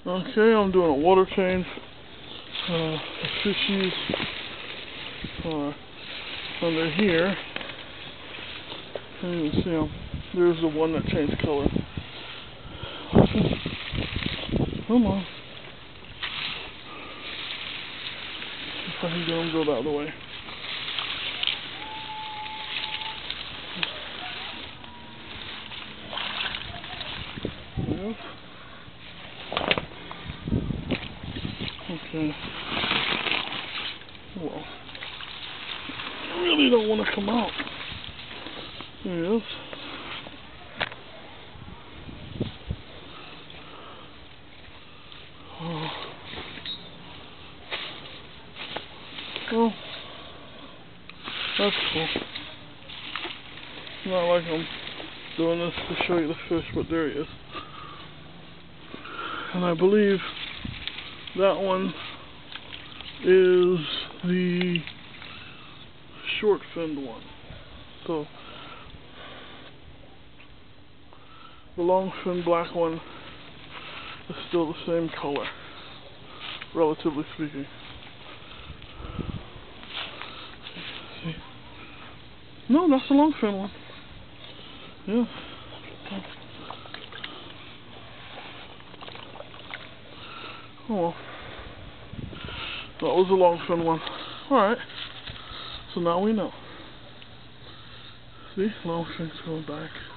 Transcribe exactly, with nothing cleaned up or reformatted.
Okay, I'm doing a water change. Uh, the fishies are under here. Can't even see them. There's the one that changed color. Come on. If I can get them to go the other way. Yes. Okay. Well, I really don't want to come out. There he is. Oh. Well, that's cool. Not like I'm doing this to show you the fish, but there he is. And I believe that one is the short finned one. So the long fin black one is still the same color, relatively speaking. See? No, that's the long fin one. Yeah. Oh well. That was the long fin one. Alright. So now we know. See? Long fin's going back.